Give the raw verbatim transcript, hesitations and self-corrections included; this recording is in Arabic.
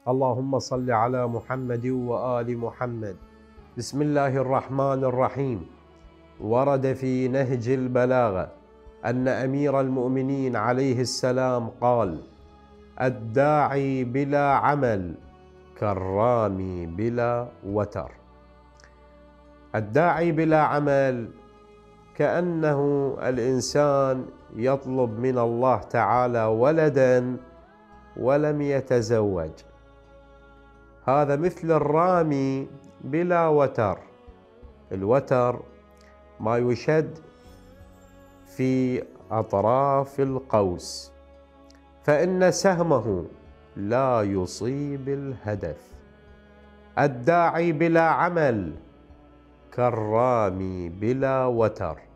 اللهم صل على محمد وآل محمد. بسم الله الرحمن الرحيم. ورد في نهج البلاغة أن أمير المؤمنين عليه السلام قال: الداعي بلا عمل كالرامي بلا وتر. الداعي بلا عمل كأنه الإنسان يطلب من الله تعالى ولدا ولم يتزوج، هذا مثل الرامي بلا وتر. الوتر ما يشد في أطراف القوس، فإن سهمه لا يصيب الهدف. الداعي بلا عمل كالرامي بلا وتر.